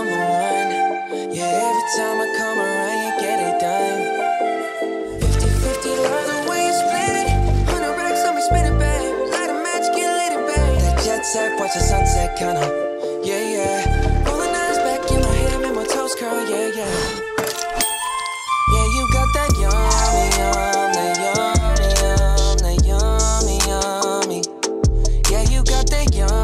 number one. Yeah, every time I come around, you get it done. 50-50, love the way you split it. 100 racks on me, spin it, babe. Light a match, get lit, it, babe. That jet set, watch the sunset, kinda. Yeah, yeah. Rolling eyes back in my hair, make my toes curl, yeah, yeah. Yeah, you got that yummy, yum, that yummy, yum, that yummy, yummy. Yeah, you got that yum.